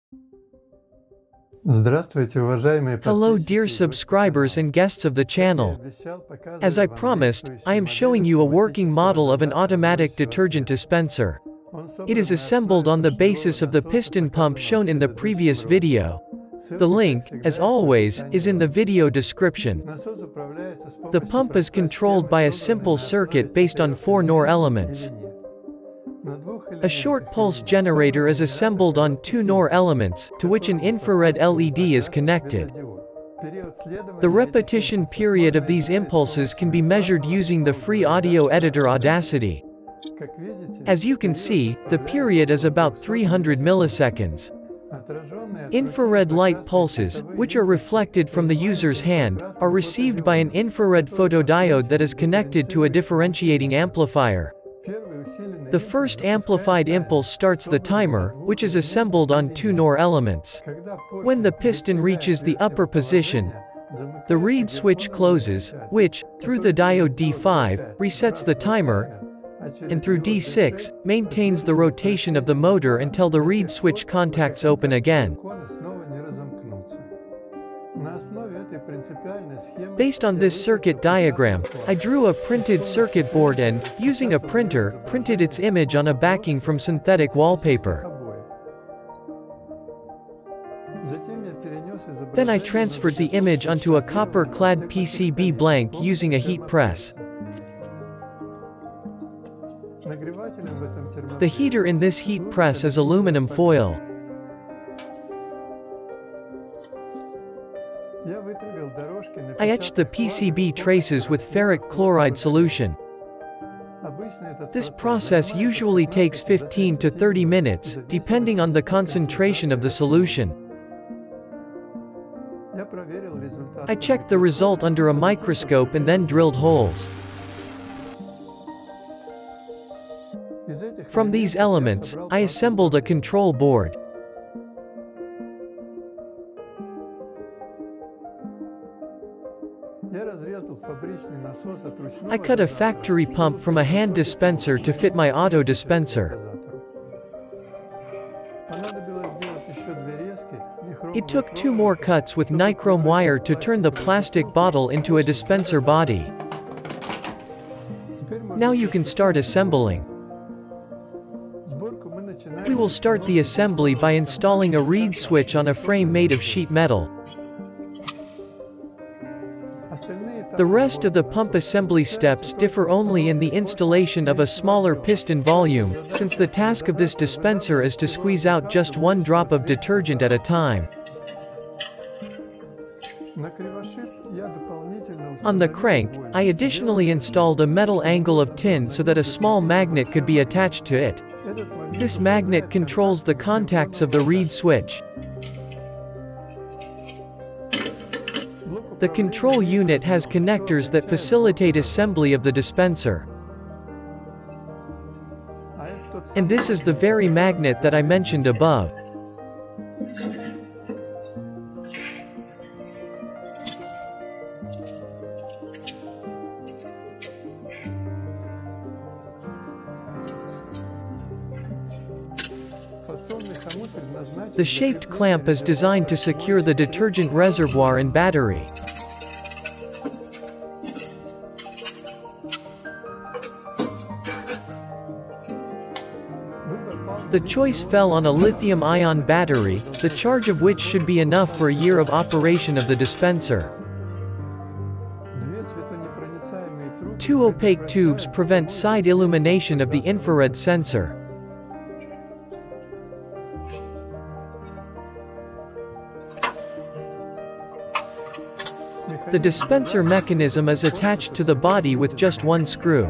Здравствуйте, уважаемые Hello подписчики dear и гости subscribers канала. and guests of the Как я и channel. обещал, As показываю I вам promised, I am действующую showing модель you a working автоматического model of an дозатора automatic бьющего detergent света. dispenser. Он It is собран на assembled основе on the поршневого basis of the насоса, piston pump показанного в shown in the предыдущем previous ролике. video. The Ссылка, как link, всегда, as есть в always, описании is in the ролика. video description. Насос управляется с The помощью pump is простой controlled схемы, by a собранной simple на основе circuit based on 4 4 NOR элементов elements. или нет. На двух A short элементах pulse или нет generator собран is генератор assembled on коротких 2 NOR импульсов, elements, к to which an которому infrared подключен LED is прокачанный connected. светодиод. Период The следования этих repetition импульсов period of можно these измерить с impulses can помощью be measured бесплатного using the free audio editor Audacity. Как видите, As you can период see, the составляет period is около about 300 milliseconds. Отраженные от руки Infrared light инфракрасные pulses, световые which are импульсы reflected from the принимаются user's hand, are инфракрасным received by an фотодиодом, infrared который photodiode that is подключен к connected to a differentiating дифференцирующему усилителю. amplifier. Первый усиленный The импульс first запускает amplified таймер, impulse starts the собранный на timer, двух which is элементах assembled on или 2 нет. NOR elements. Когда When the поршень piston достигает reaches the upper верхнего position, положения, the замыкается reed switch гермоновый closes, выключатель, which, through the который через diode диод D5, D5 resets the сбрасывает timer, таймер, а через and through диод D6, D6 maintains the поддерживает rotation of the вращение motor мотора until the до reed тех switch пор, пока contacts open контакты again. циркона снова не разомкнутся. На основе этой принципиальной схемы Based on я this вычислил circuit diagram, печатный I план. drew a printed circuit board and, using a printer, printed its image on a backing from synthetic wallpaper. Then I transferred the image onto a copper-clad PCB blank using a heat press. The heater in this heat press is aluminum foil. I etched the PCB traces with ferric chloride solution. This process usually takes 15 to 30 minutes, depending on the concentration of the solution. I checked the result under a microscope and then drilled holes. From these elements, I assembled a control board. I cut a factory pump from a hand dispenser to fit my auto dispenser. It took 2 more cuts with nichrome wire to turn the plastic bottle into a dispenser body. Now you can start assembling. We will start the assembly by installing a reed switch on a frame made of sheet metal. The rest of the pump assembly steps differ only in the installation of a smaller piston volume, since the task of this dispenser is to squeeze out just 1 drop of detergent at a time. On the crank, I additionally installed a metal angle of tin so that a small magnet could be attached to it. This magnet controls the contacts of the reed switch. The control unit has connectors that facilitate assembly of the dispenser. And this is the very magnet that I mentioned above. The shaped clamp is designed to secure the detergent reservoir and battery. The choice fell on a lithium-ion battery, the charge of which should be enough for a year of operation of the dispenser. 2 opaque tubes prevent side illumination of the infrared sensor. The dispenser mechanism is attached to the body with just 1 screw.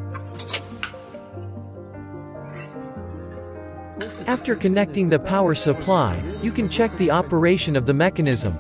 After connecting the power supply, you can check the operation of the mechanism.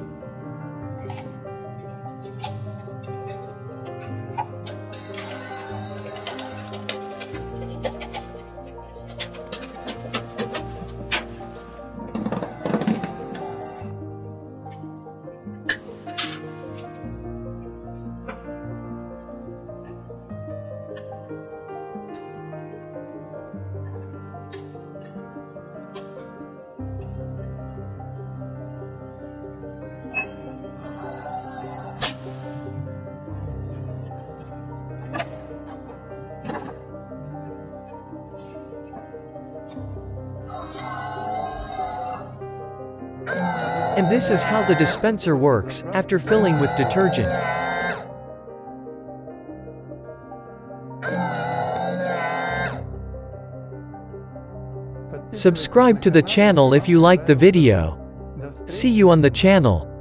And this is how the dispenser works, after filling with detergent. Subscribe to the channel if you like the video. See you on the channel.